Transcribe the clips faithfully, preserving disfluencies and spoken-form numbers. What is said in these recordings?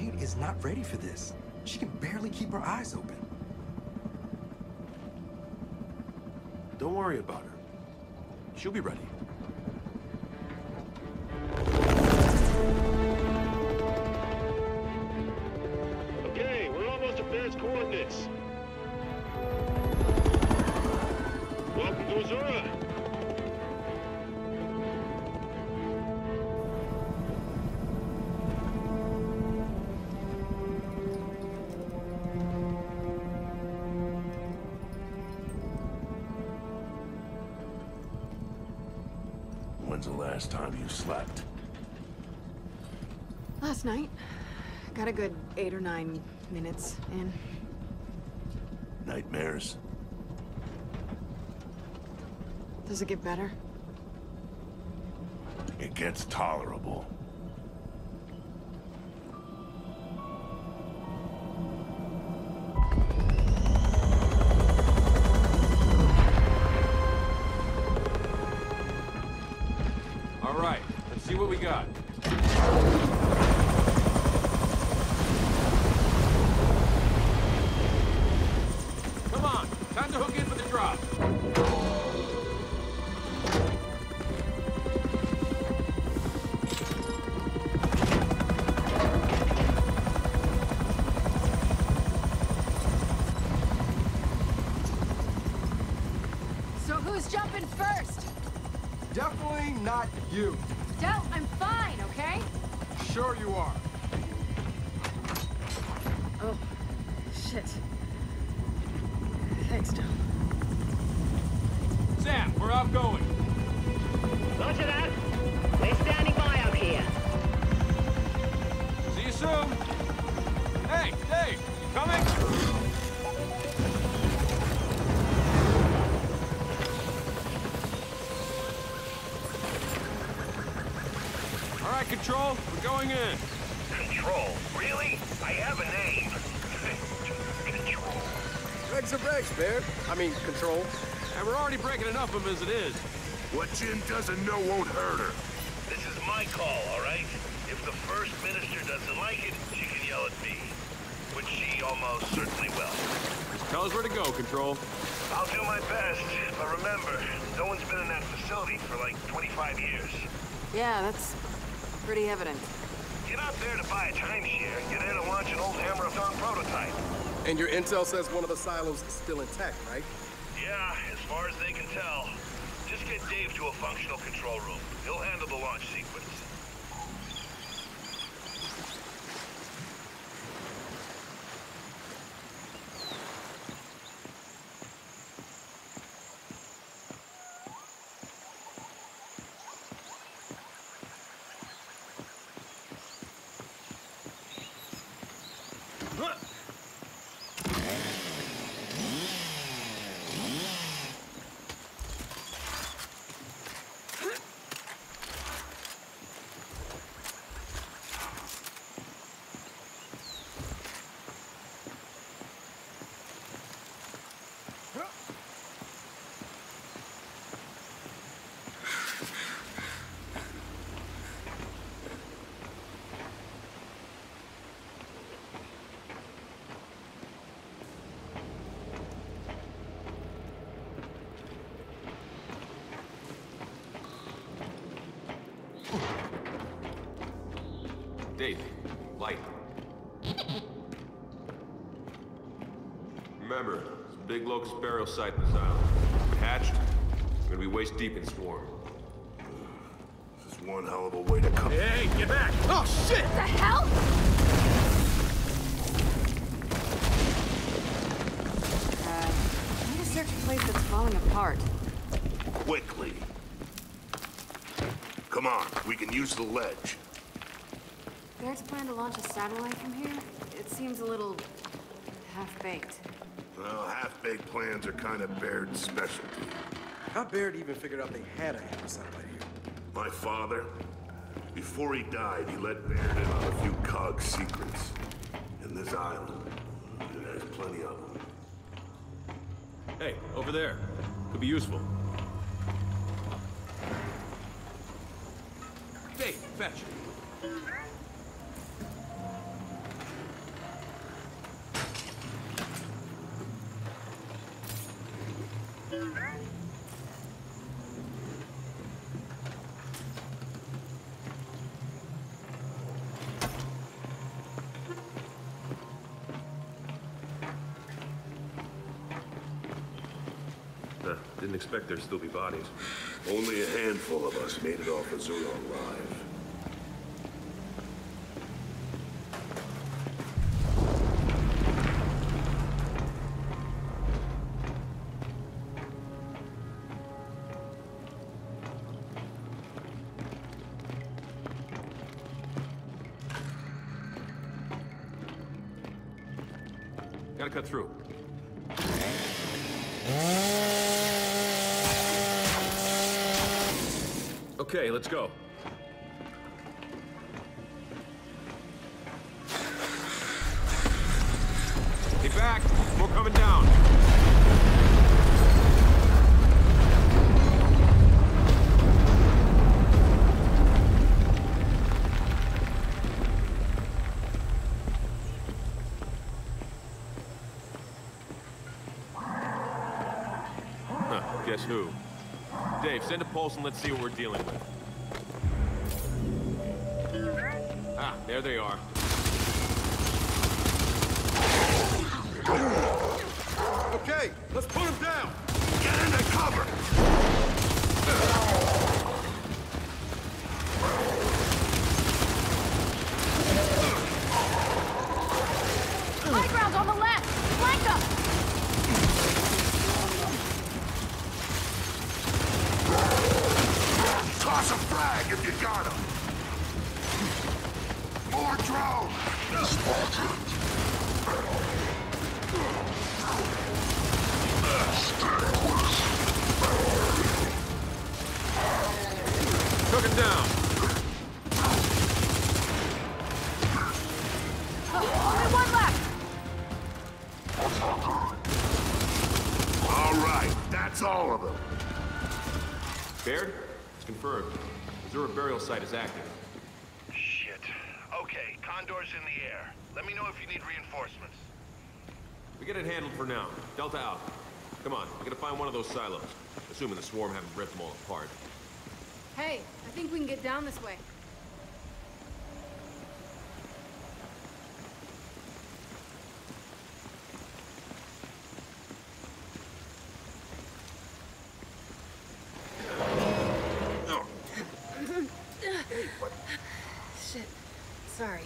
Jade is not ready for this. She can barely keep her eyes open. Don't worry about her. She'll be ready. Okay, we're almost at Baird's coordinates. Welcome to Azura. When's the last time you slept? Last night. Got a good eight or nine minutes in. Nightmares? Does it get better? It gets tolerable. All right, let's see what we got. Come on, time to hook in for the drop. So who's jumping first? Definitely not you. Del, I'm fine, okay? Sure you are. Oh, shit. Thanks, Del. Sam, we're outgoing. Roger that. We're standing by out here. See you soon. Hey, Dave, you coming? All right, Control, we're going in. Control? Really? I have a name. Control. Regs are regs, Baird. I mean, Control. And we're already breaking enough of them as it is. What Jin doesn't know won't hurt her. This is my call, all right? If the First Minister doesn't like it, she can yell at me. Which she almost certainly will. Just tell us where to go, Control. I'll do my best, but remember, no one's been in that facility for like twenty-five years. Yeah, that's pretty evident. You're not there to buy a timeshare. You're there to launch an old Hammer-a-thon prototype. And your intel says one of the silos is still intact, right? Yeah, as far as they can tell. Just get Dave to a functional control room. He'll handle the launch sequence. Dave, light. Remember, it's a big locust burial site in this island. We're hatched, we're gonna be waist deep in swarm. This is one hell of a way to come. Hey, get back! Oh, shit! What the hell? Uh, I need to search a place that's falling apart. Quickly. Come on, we can use the ledge. Baird's plan to launch a satellite from here? It seems a little half-baked. Well, half-baked plans are kind of Baird's specialty. How'd Baird even figured out they had a Hammer satellite here? My father, before he died, he let Baird in on a few cog secrets. And this island, it has plenty of them. Hey, over there. Could be useful. Dave, fetch. didn't expect there'd still be bodies. Only a handful of us made it off of Zero alive. Gotta cut through. Okay, let's go. Hey, back! More coming down! Guess who? Dave, send a pulse and let's see what we're dealing with. Ah, there they are. Okay, let's put him down! Get into cover! High ground on the left! Flank them! Toss a frag if you got him! More drones! Spotted! Took him down! Oh, only one left! All right, that's all of them. Baird? It's confirmed. Azura burial site is active. Shit. Okay, Condor's in the air. Let me know if you need reinforcements. We get it handled for now. Delta out. Come on, we gotta find one of those silos. Assuming the swarm haven't ripped them all apart. Hey, I think we can get down this way. Shit. Sorry.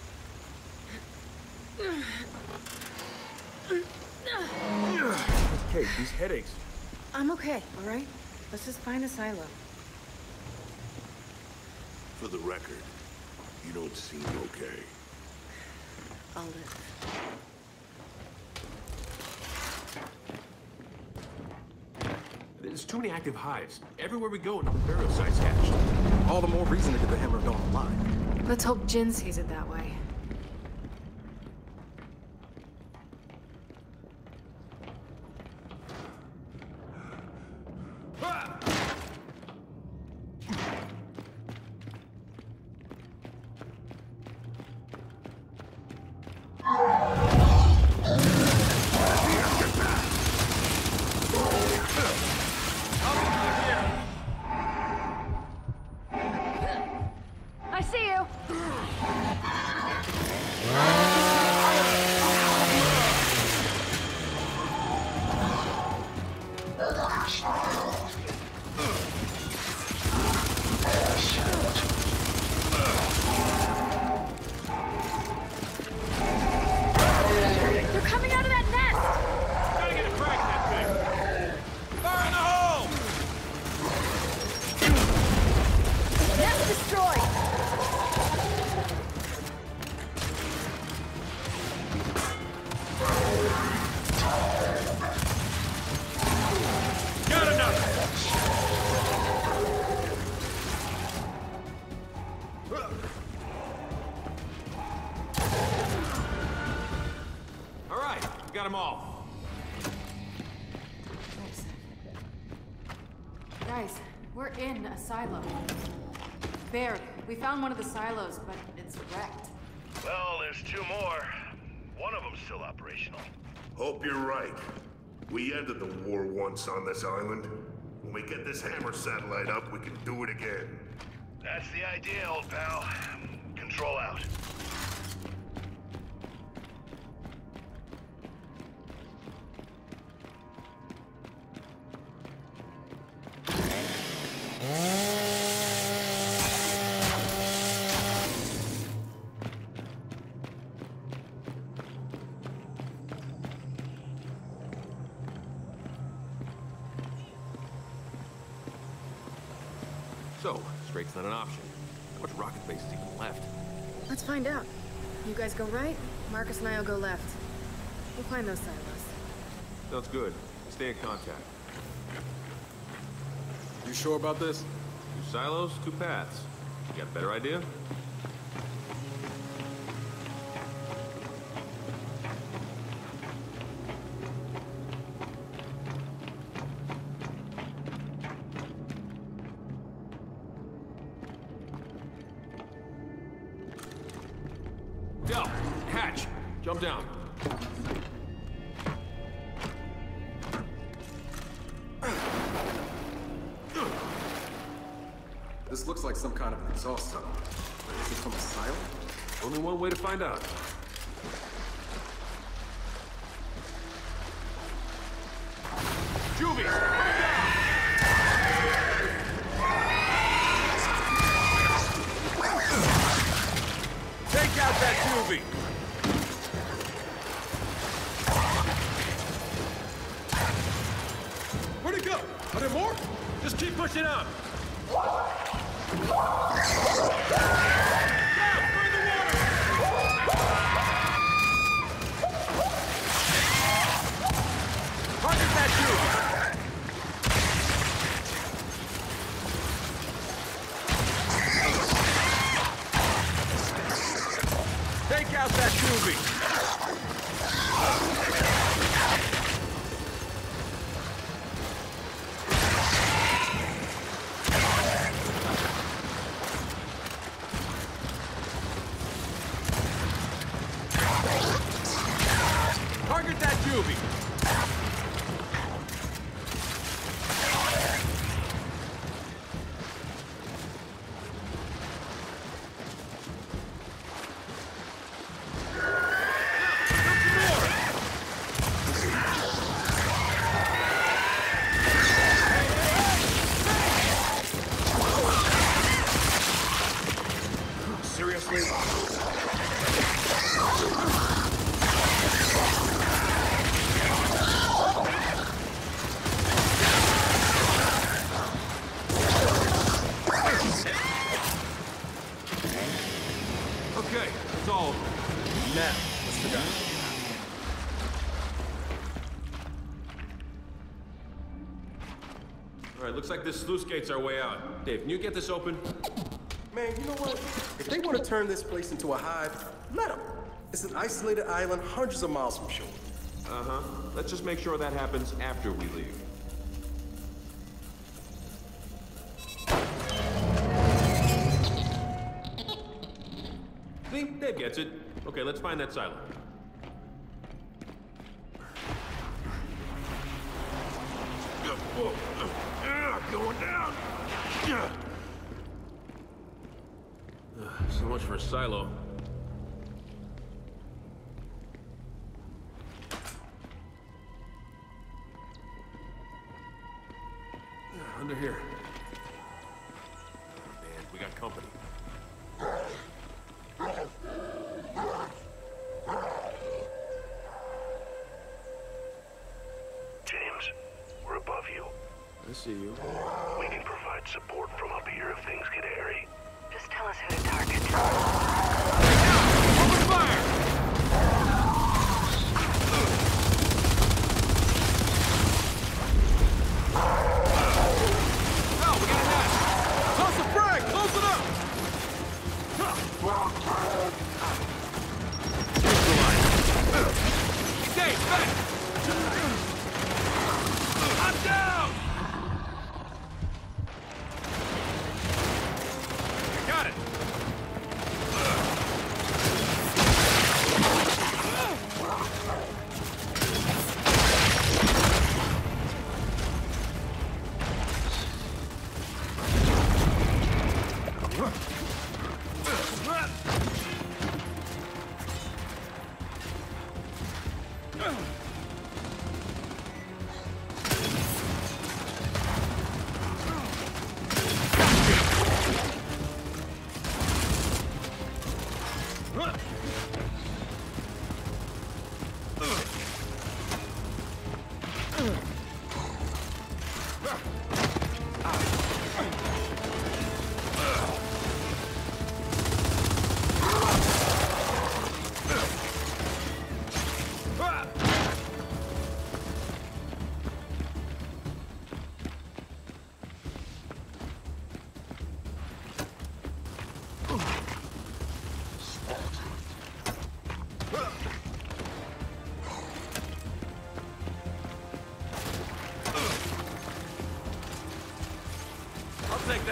Kate, these headaches. I'm okay, all right? Let's just find a silo. For the record, you don't seem okay. I'll live. There's too many active hives. Everywhere we go, another burial site's hatched. All the more reason to get the hammer going alive. Let's hope Jin sees it that way. I see you! They're coming out of that nest! Gotta get a crack in that thing! Fire in the hole! Nest destroyed! Got enough! All right, we got them all. Nice. Guys, we're in a silo. Baird, we found one of the silos, but it's wrecked. Well, there's two more. One of them's still operational. Hope you're right. We ended the war once on this island. When we get this hammer satellite up, we can do it again. That's the idea, old pal. Control out. So, straight's not an option. How much rocket base is even left? Let's find out. You guys go right, Marcus and I'll go left. We'll find those silos. Sounds good. Stay in contact. You sure about this? Two silos, two paths. You got a better idea? Del, hatch, jump down. This looks like some kind of an exhaust tunnel. Is this from a silo? Only one way to find out. Juvie! Take out that Juvie! Where'd it go? Are there more? Just keep pushing out. Target that Juvie! Take out that Juvie! Target that Juvie! Seriously? Okay, that's all. Now, what's the guy? All right, looks like this sluice gate's our way out. Dave, can you get this open? Man, you know what? If they want to turn this place into a hive, let them. It's an isolated island hundreds of miles from shore. Uh-huh. Let's just make sure that happens after we leave. See? Dave gets it. Okay, let's find that silo. Going down. So much for a silo. Under here. Man, we got company. James, we're above you. I see you. We can provide support from up here if things get hairy. Just tell us who to target. Open fire! No, we got a net! Toss the frag! Close it up! Dave, back! I'm down! Got it!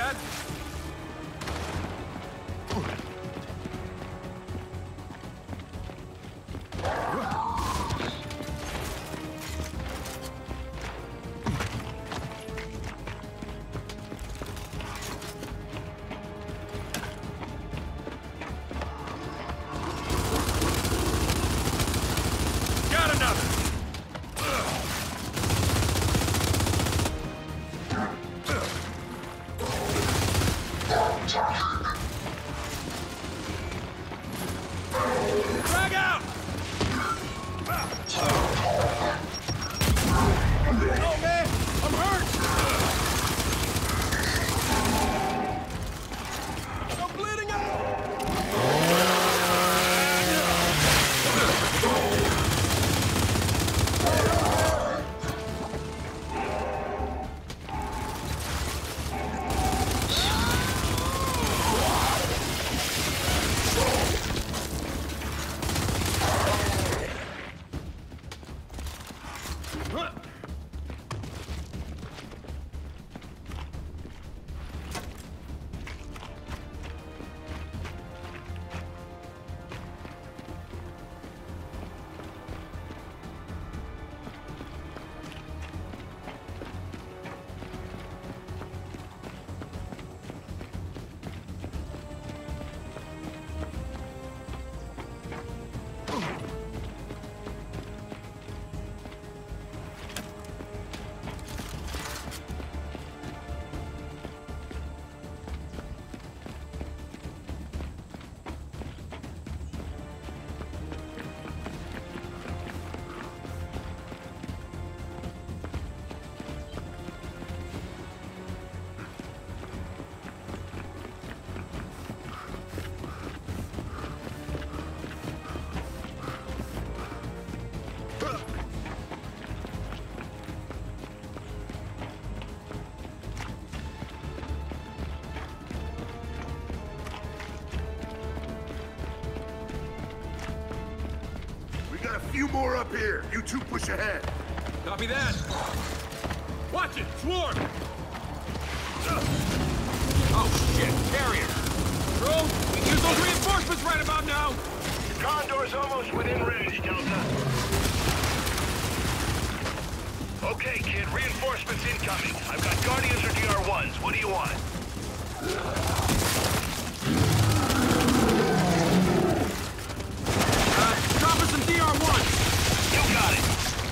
bad? A few more up here. You two push ahead. Copy that. Watch it! Swarm! Oh, shit! Carrier! Bro, we can use those reinforcements right about now! Condor's almost within range, Delta. Okay, kid. Reinforcements incoming. I've got Guardians or D R ones. What do you want? D R one! You got it!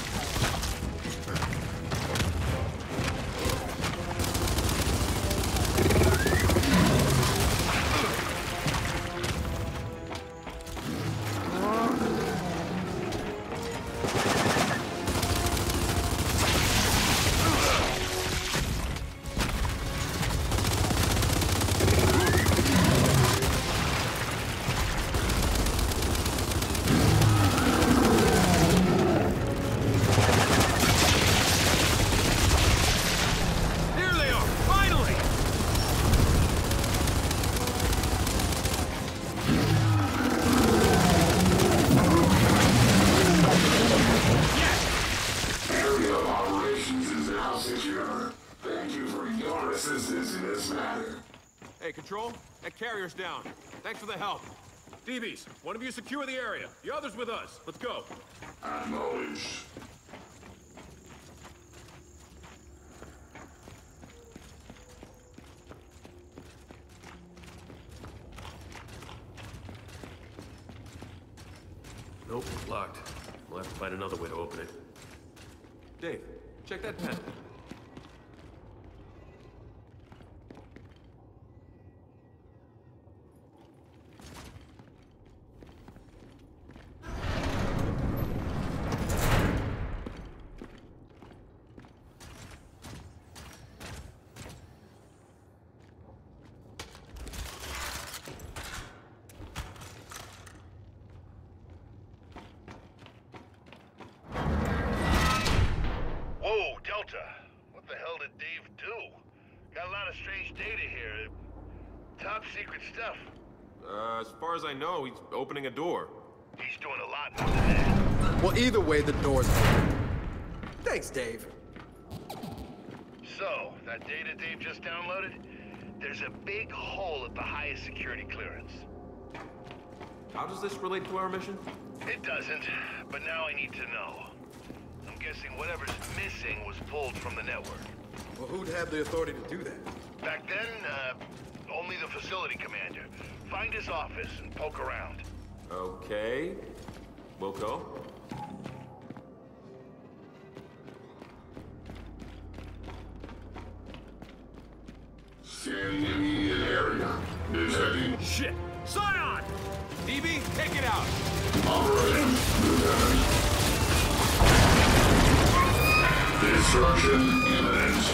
Control, that carrier's down. Thanks for the help. D Bs, one of you secure the area. The other's with us. Let's go. Acknowledged. Nope, locked. We'll have to find another way to open it. Dave, check that pen. What the hell did Dave do? Got a lot of strange data here. Top secret stuff. Uh, as far as I know, he's opening a door. He's doing a lot more than that. Well, either way, the door's open. Thanks, Dave. So, that data Dave just downloaded? there's a big hole at the highest security clearance. How does this relate to our mission? It doesn't, but now I need to know. I'm guessing whatever's missing was pulled from the network. Well, who'd have the authority to do that? Back then, uh, only the facility commander. Find his office and poke around. Okay. We'll go. Scanning immediate area. Detecting. Shit! Scion! D B, take it out! Operating. Lieutenant. Destruction imminent.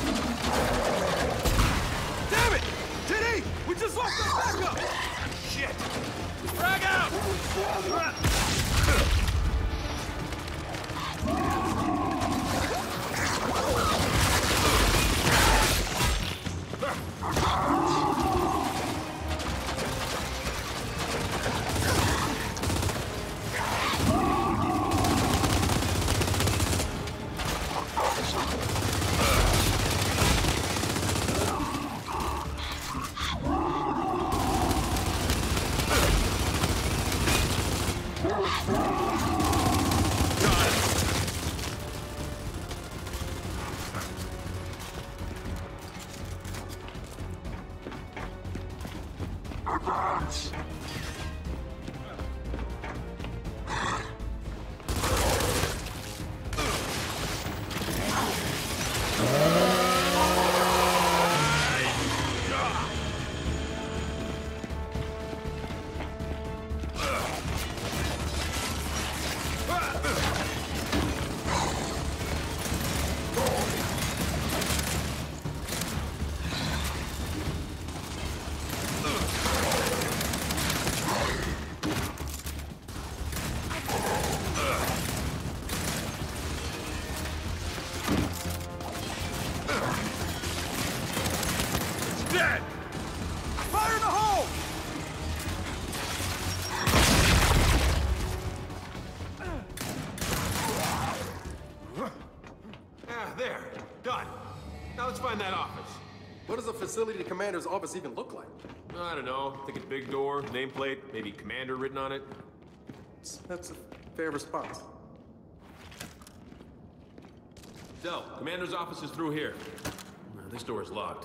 Damn it! T D! We just lost our backup! Shit! Frag out! Dead! Fire in the hole! Ah, there. Done. Now let's find that office. What does a facility commander's office even look like? I don't know. Think a big door, nameplate, maybe commander written on it. That's a fair response. Del, commander's office is through here. Uh, This door is locked.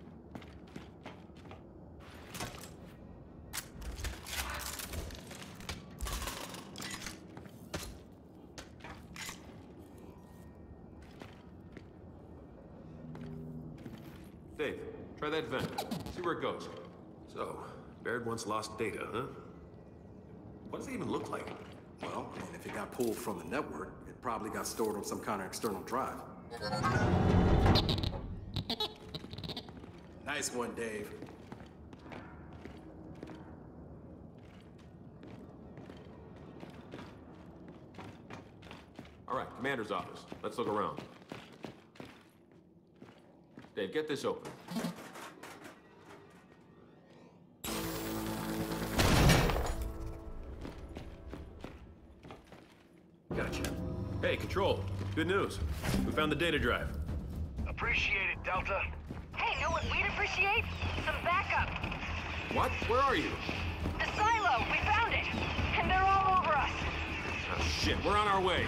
Dave, try that vent. See where it goes. So, Baird once lost data, huh? What does it even look like? Well, I mean, if it got pulled from the network, it probably got stored on some kind of external drive. Nice one, Dave. All right, commander's office. Let's look around. Dave, get this open. Gotcha. Hey, Control. Good news. We found the data drive. Appreciate it, Delta. Hey, know what we'd appreciate? Some backup. What? Where are you? The silo, we found it. And they're all over us. Oh, shit. We're on our way.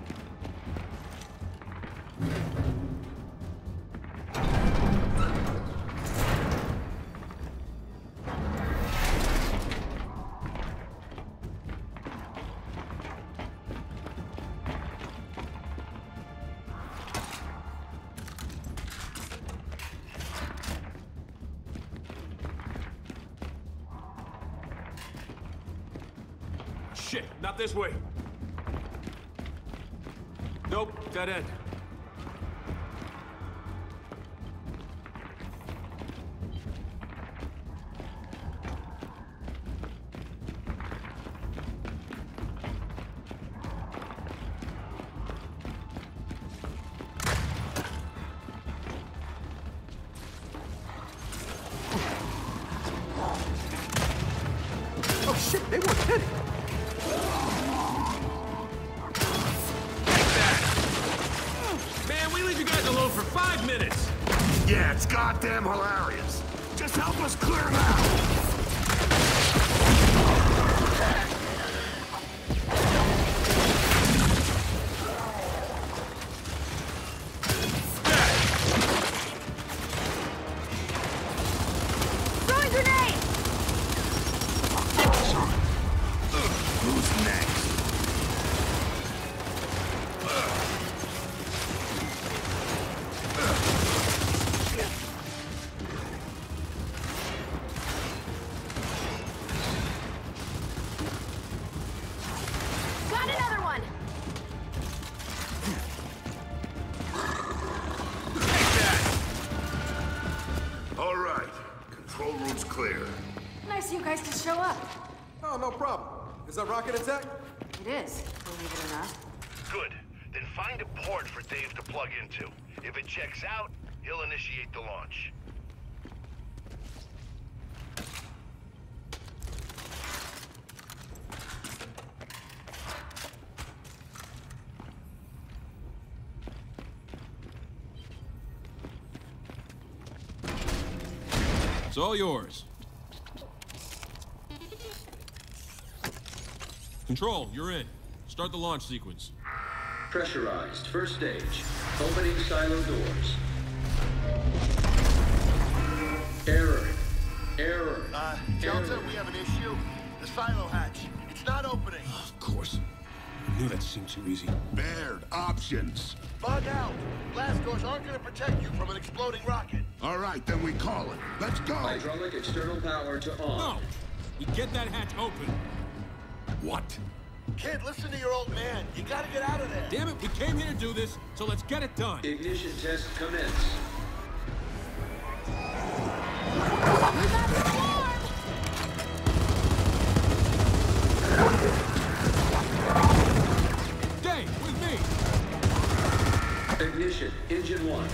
Shit, not this way. Nope, dead end. Oh shit, they weren't kidding! Man, we leave you guys alone for five minutes. Yeah, it's goddamn hilarious. Just help us clear them out! Throwing grenade! Who's next? Got another one! All right. Control room's clear. Nice of you guys to show up. Oh, no problem. Is that rocket attack? It is, believe it or not. Good. Then find a port for Dave to plug into. If it checks out, he'll initiate the launch. It's all yours. Control, you're in. Start the launch sequence. Pressurized. First stage. Opening silo doors. Error. Error. Uh, Delta, we have an issue. The silo hatch. It's not opening. Of course. I knew that seemed too easy. Baird, options. Bug out. Blast doors aren't going to protect you from an exploding rocket. All right, then we call it. Let's go. Hydraulic external power to on. No! We get that hatch open. What? Kid, listen to your old man. You gotta get out of there. Damn it, we came here to do this, so let's get it done. Ignition test commence. We got the alarm! Dave, with me! Ignition. Engine one.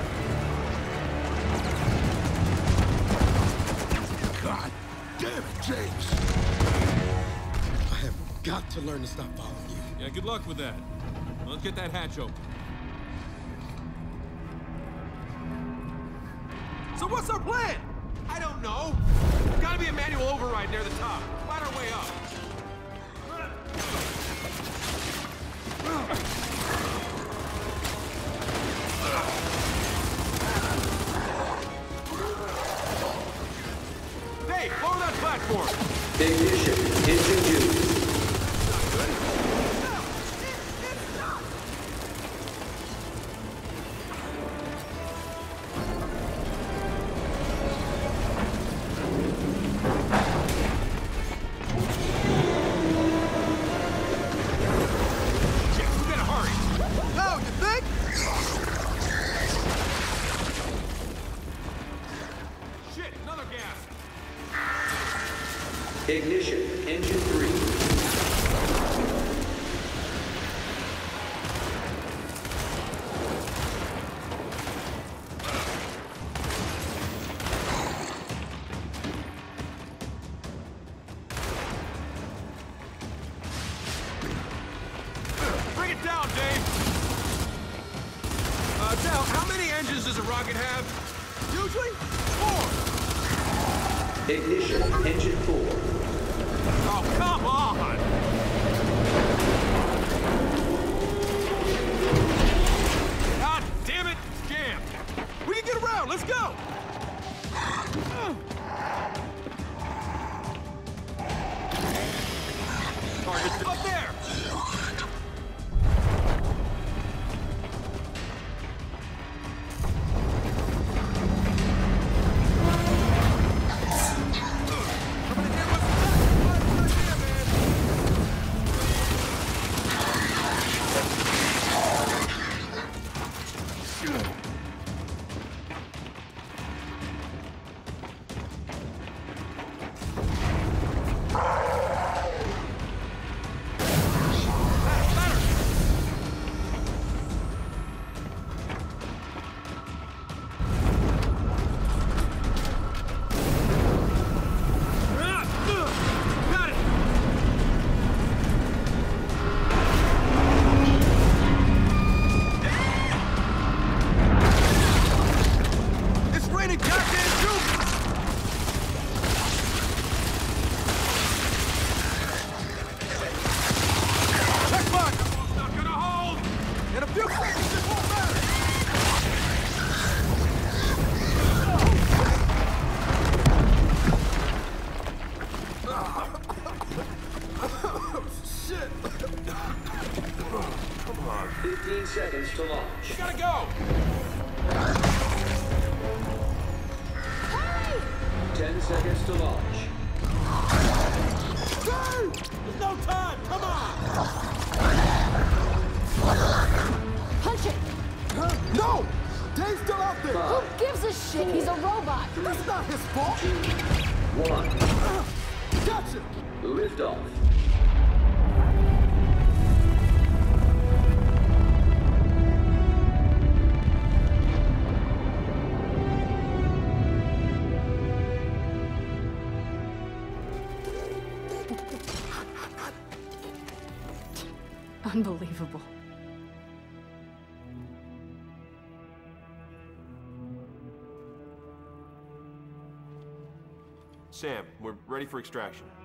God damn it, James. I have got to learn to stop following you. Yeah, good luck with that. Let's get that hatch open. So what's our plan? I don't know. Gotta be a manual override near the top. Find our way up. Dave, lower that platform. Ignition. Engine two. Ignition. Engine three. Bring it down, Dave! Uh, Del, how many engines does a rocket have? Usually, four! Ignition. Engine four. Oh, come on! God damn it! It's jammed! We can get around! Let's go! Target up there! fifteen seconds to launch. Gotta go! Hurry! ten seconds to launch. There's no time! Come on! Punch it! No! Dave's still out there! Five, Who gives a shit? He's a robot! That's not his fault! one. Gotcha! Lift off. Unbelievable. Sam, we're ready for extraction.